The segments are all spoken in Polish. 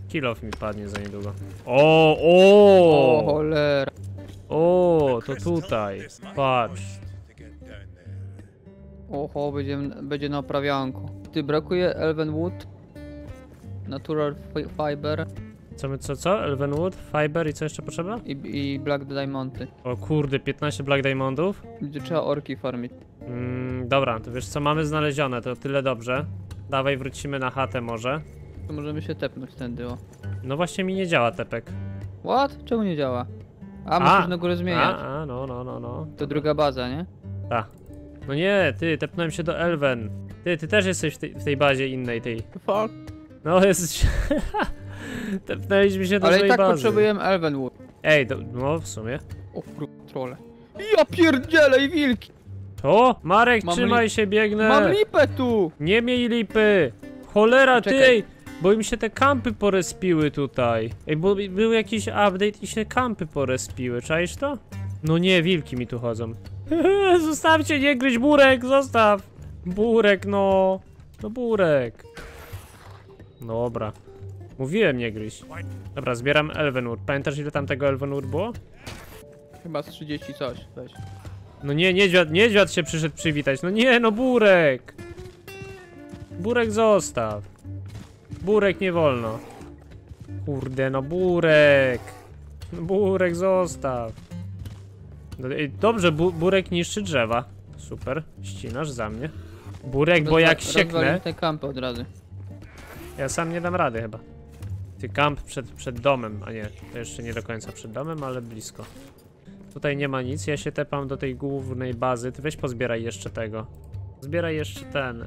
Kill off mi padnie za niedługo. O, O cholera. o, to tutaj. Patrz. Oho, będzie naprawianko. Ty, brakuje Elvenwood. Natural Fiber Co? Elvenwood, Fiber i co jeszcze potrzeba? i Black Diamondy. O kurde, 15 Black Diamondów. Będzie trzeba orki farmić. Dobra, to wiesz co, mamy znalezione, to tyle dobrze. Dawaj, wrócimy na chatę może. To możemy się tepnąć tędy, o. No właśnie mi nie działa tepek. What? Czemu nie działa? A, musisz na górę zmieniać. No. To druga baza, nie? Tak. No nie, ty, tepnąłem się do Elven. Ty też jesteś w tej bazie innej, tej. Fuck. No jesteś... Tepnęliśmy się do Ale i swojej tak bazy. potrzebujemy Elvenwood. Ej, no w sumie. O trole. Ja pierdzielę i wilki! O, Marek, Mam trzymaj się, biegnę. Mam lipę tu! Nie miej lipy. Cholera, ty! Czekaj. Bo im się te kampy porespiły tutaj. Ej, bo był jakiś update i się kampy porespiły, czaisz to? No nie, wilki mi tu chodzą. Zostawcie, nie gryź, Burek, zostaw! Burek, no. No Burek. Dobra. Mówiłem, nie gryź. Dobra, zbieram Elvenwood. Pamiętasz, ile tam tego Elvenwood było? Chyba z 30 coś, weź. No nie, niedźwiad się przyszedł przywitać. No nie, no Burek! Burek zostaw. Burek nie wolno. Kurde, no Burek! No Burek zostaw. No, dobrze, Burek niszczy drzewa. Super, ścinasz za mnie. Burek, bo jak sieknę... te kampy od razu. Ja sam nie dam rady chyba. Ty kamp przed domem, a nie, to jeszcze nie do końca przed domem, ale blisko. Tutaj nie ma nic, ja się tepam do tej głównej bazy. Ty weź pozbieraj jeszcze tego. Zbieraj jeszcze ten...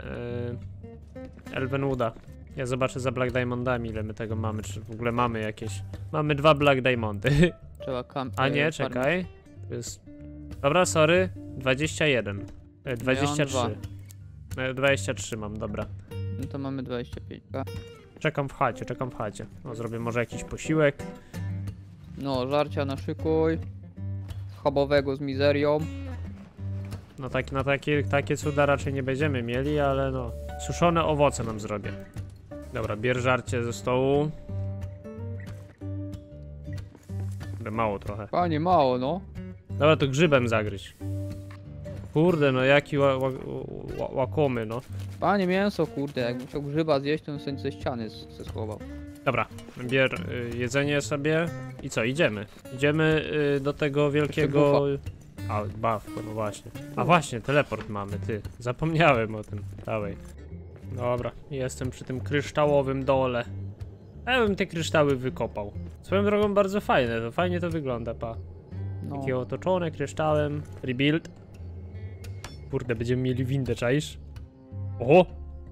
Elvenwooda. Ja zobaczę za Black Diamondami, ile my tego mamy, czy w ogóle mamy jakieś... Mamy 2 Black Diamondy. Trzeba kampy. A nie, czekaj. To jest... Dobra, sorry. 21. 23. 23 mam, dobra. No to mamy 25. Czekam w chacie. No, zrobię może jakiś posiłek. No, żarcia naszykuj. Schabowego z mizerią. No tak, na takie cuda raczej nie będziemy mieli, ale no... Suszone owoce nam zrobię. Dobra, bierz żarcie ze stołu. Mało trochę. Panie, mało, no. Dobra, to grzybem zagryź. Kurde, no jaki łakomy, no. Panie, mięso, kurde, jakbym chciał grzyba zjeść, to bym sobie ze ściany schował. Dobra, bier jedzenie sobie i co, idziemy. Idziemy do tego wielkiego... A, buff, no właśnie. A właśnie, teleport mamy, ty. Zapomniałem o tym. Dawaj. Dobra, jestem przy tym kryształowym dole. Ja bym te kryształy wykopał. Swoją drogą bardzo fajne, fajnie to wygląda, pa. No. Takie otoczone kryształem. Rebuild. Kurde, będziemy mieli windę, czaisz? O!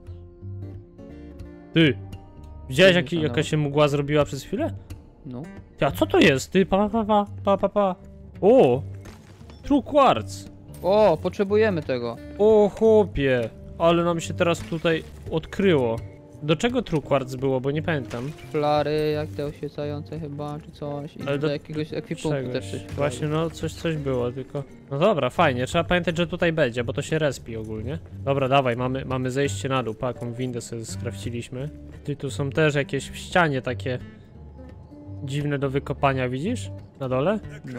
Ty! Widziałeś jaka się mgła zrobiła przez chwilę? No. A co to jest? Ty, pa. O! True Quartz! O, potrzebujemy tego. O chłopie! Ale nam się teraz tutaj odkryło. Do czego True Quartz było, bo nie pamiętam. Flary, jak te oświecające chyba, czy coś. I Ale do do jakiegoś ekwipunku też coś. Właśnie, no coś było, tylko... No dobra, fajnie, trzeba pamiętać, że tutaj będzie, bo to się respi ogólnie. Dobra, dawaj, mamy zejście na dół, jaką windę sobie skrafciliśmy. Ty, tu są też jakieś w ścianie takie... dziwne do wykopania, widzisz? Na dole? No.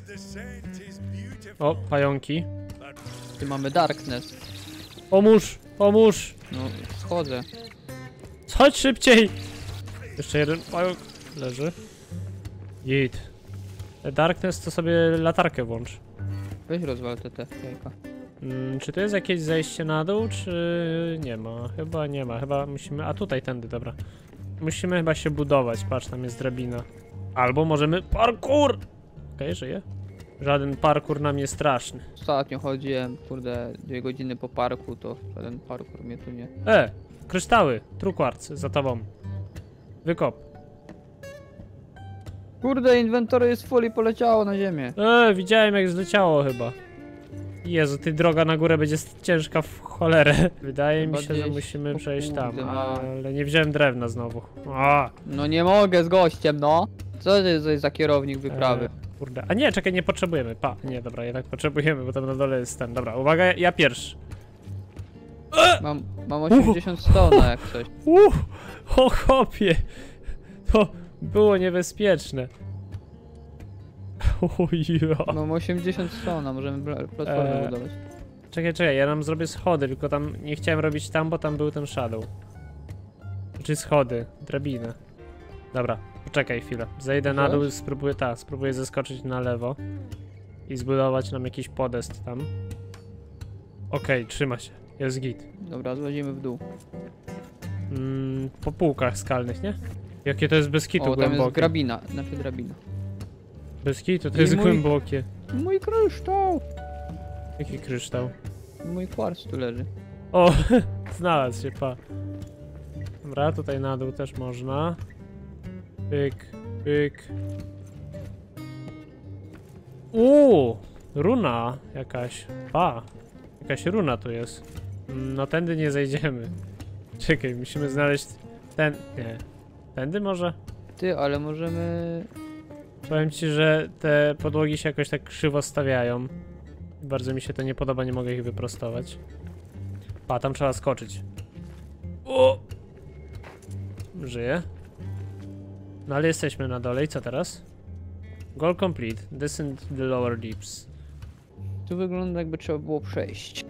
O, pająki. Tu mamy Darkness. Pomóż! No, schodzę. Chodź szybciej! Jeszcze jeden pająk leży. Git. Darkness to sobie latarkę włącz. Weź rozwal te jajka. Czy to jest jakieś zejście na dół, czy nie ma? Chyba nie ma, chyba musimy... A tutaj, tędy, dobra. Musimy chyba się budować, patrz, tam jest drabina. Albo możemy... Parkour! Okej, żyje. Żaden parkour nam nie straszny. Ostatnio chodziłem, kurde, 2 godziny po parku, to żaden parkour mnie tu nie... Kryształy, True Quartz, za tobą. Wykop. Kurde, inwentory jest full i poleciało na ziemię. Widziałem jak zleciało chyba. Jezu, ty droga na górę będzie ciężka w cholerę. Wydaje mi się, że musimy przejść tam, ale nie wziąłem drewna znowu. No nie mogę z gościem, no. Co to jest za kierownik wyprawy? Kurde, a nie, czekaj, nie potrzebujemy. Nie, dobra, jednak potrzebujemy, bo tam na dole jest ten. Dobra, uwaga, ja pierwszy. Mam 80 stona jak coś. O chłopie. To było niebezpieczne. Ojo. Mam 80 stona, możemy platformę budować. Czekaj, ja nam zrobię schody, tylko tam nie chciałem robić tam, bo tam był ten shadow. Czy schody, drabinę. Dobra, poczekaj chwilę. Zejdę na dół i spróbuję zeskoczyć na lewo. I zbudować nam jakiś podest tam. Okej, trzyma się, jest git. Dobra, złazimy w dół. Po półkach skalnych, nie? Jakie to jest bez kitu O, tam głębokie. jest grabina, znaczy drabina. Bez kitu, to I jest mój- głębokie. Mój kryształ! Jaki kryształ? Mój kwarc tu leży. O, znalazł się, pa. Dobra, tutaj na dół też można. Pyk, pyk. Runa jakaś. Pa, jakaś runa tu jest. No tędy nie zejdziemy. Czekaj, musimy znaleźć ten... Nie. Tędy może? Ty, ale możemy... Powiem ci, że te podłogi się jakoś tak krzywo stawiają. Bardzo mi się to nie podoba, nie mogę ich wyprostować. Pa, tam trzeba skoczyć. O! Żyję. No ale jesteśmy na dole i co teraz? Goal complete. Descend the lower deeps. Tu wygląda jakby trzeba było przejść.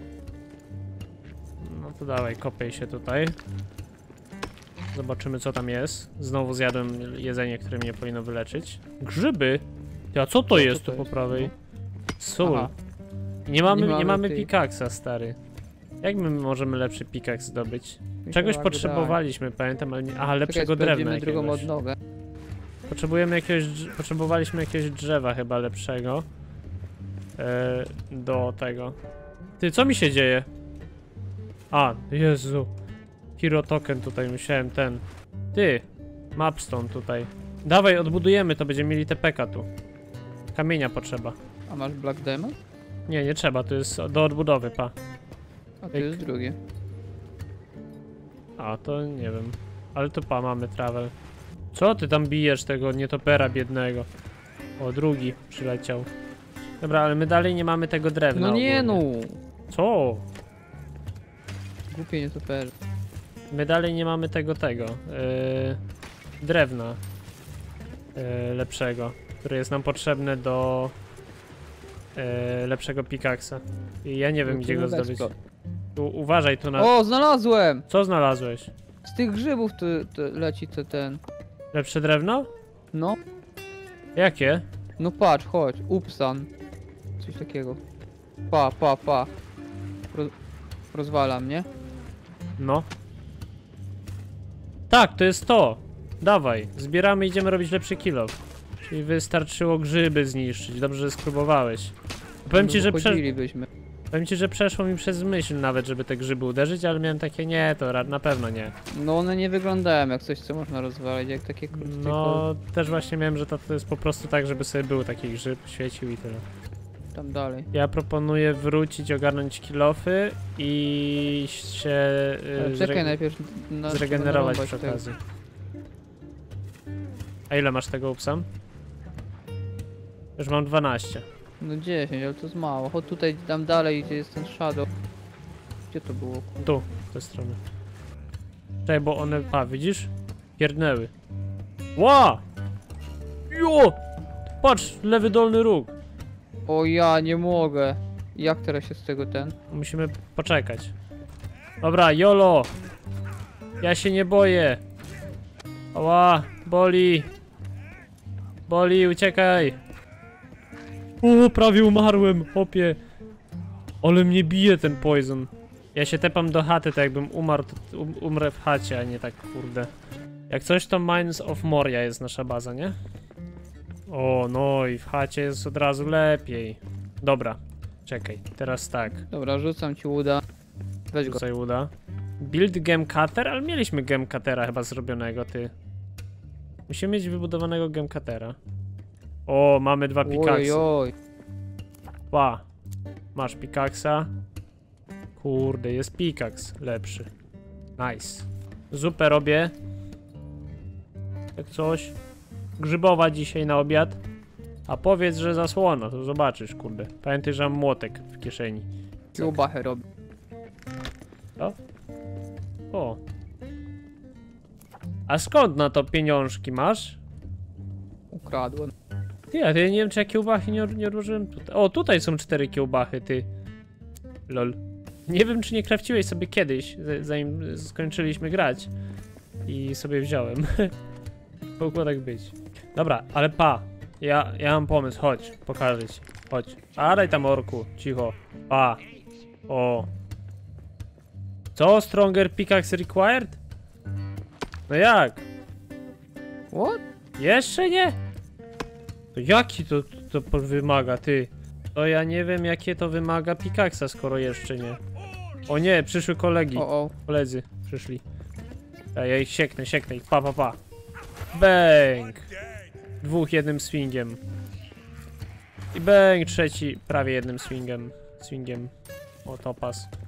No to dawaj, kopiej się tutaj. Zobaczymy co tam jest. Znowu zjadłem jedzenie, które mnie powinno wyleczyć. Grzyby! A co to jest tu po prawej? Sól. Aha. Nie mamy mamy tej- pikaksa, stary. Jak my możemy lepszy pikaks zdobyć? Mi się Czegoś tak potrzebowaliśmy, pamiętam, ale nie... Aha, lepszego wydaje. drewna Czekaj, drugą jakiegoś. odnogę. Potrzebowaliśmy jakiegoś drzewa chyba lepszego. Do tego. Ty, co mi się dzieje? A, Jezu. Hero token tutaj, musiałem ten. Ty, mapstone tutaj. Dawaj, odbudujemy to, będziemy mieli TPK tu. Kamienia potrzeba. A masz Black Diamond? Nie trzeba, to jest do odbudowy, pa. A to Pyk. jest drugie. A, to nie wiem. Ale to pa, mamy travel. Co ty tam bijesz tego nietopera biednego? O, drugi przyleciał. Dobra, ale my dalej nie mamy tego drewna. No nie ogólnie. no! Co? Głupie nie to fair. My dalej nie mamy tego. Drewna. Lepszego. Które jest nam potrzebne do lepszego pikaksa. I ja nie wiem, No gdzie tu go bez zdobyć. pro- Tu, uważaj tu na... O, znalazłem! Co znalazłeś? Z tych grzybów to leci ten. Lepsze drewno? No, Jakie? no patrz, chodź, Upsan. Coś takiego. Pa. Rozwalam, nie? No. Tak, to jest to. Dawaj, zbieramy, idziemy robić lepszy kilo. Czyli wystarczyło grzyby zniszczyć. Dobrze, że spróbowałeś. Powiem ci, że chodzilibyśmy. powiem ci, że przeszło mi przez myśl nawet, żeby te grzyby uderzyć, ale miałem takie, nie, to na pewno nie. No one nie wyglądają jak coś, co można rozwalać, jak takie No, też właśnie miałem, że to jest po prostu tak, żeby sobie był taki grzyb, świecił i tyle. tam dalej. Ja proponuję wrócić, ogarnąć kilofy i się Ale czekaj, najpierw zregenerować przy tego. okazji. A ile masz tego upsam? Już mam 12. No 10, ale to jest mało. Chodź tutaj, tam dalej, gdzie jest ten shadow. Gdzie to było? Tu, z tej strony. Czekaj, bo one... A, widzisz? Pierdnęły. Ła! Jo! Patrz, lewy dolny róg. O ja nie mogę. Jak teraz się z tego ten? Musimy poczekać. Dobra, jolo! Ja się nie boję. Ała, boli. Boli, uciekaj. O, prawie umarłem, hopie. Ale mnie bije ten poison. Ja się tepam do chaty, tak jakbym umarł, to umrę w chacie, a nie tak, kurde. Jak coś, to Mines of Moria jest nasza baza, nie? O, no i w chacie jest od razu lepiej. Dobra, czekaj, teraz tak. Dobra, rzucam ci uda. Weź go. Tutaj uda. Build Gemcutter, ale mieliśmy Gemcuttera chyba zrobionego, ty. Musimy mieć wybudowanego Gemcuttera. O, mamy 2 pikaksy. Oj. Pa. Masz pikaksa. Kurde, jest pikaks lepszy. Nice. Zupę robię. Jak coś. Grzybowa dzisiaj na obiad. A powiedz, że zasłona, to zobaczysz, kurde. Pamiętaj, że mam młotek w kieszeni. Kiełbachę robi. O. A skąd na to pieniążki masz? Ukradłem. Ty, a ja nie wiem, czy ja kiełbachy nie odłożyłem tutaj. O, tutaj są 4 kiełbachy, ty. Lol. Nie wiem, czy nie krawciłeś sobie kiedyś, zanim skończyliśmy grać. I sobie wziąłem. Mogło tak być. Dobra, ale pa. Ja mam pomysł, chodź, pokażę ci. Chodź. A daj tam orku, cicho. Pa. O. Co? Stronger pickaxe required? No jak? What? Jeszcze nie? To jaki to wymaga, ty? To ja nie wiem, jakie to wymaga pickaxa, skoro jeszcze nie. O nie, przyszły kolegi. O. Koledzy przyszli. Ja ich sieknę ich. Pa. Bang! 2 jednym swingiem. I bang, trzeci prawie jednym swingiem. O, topas.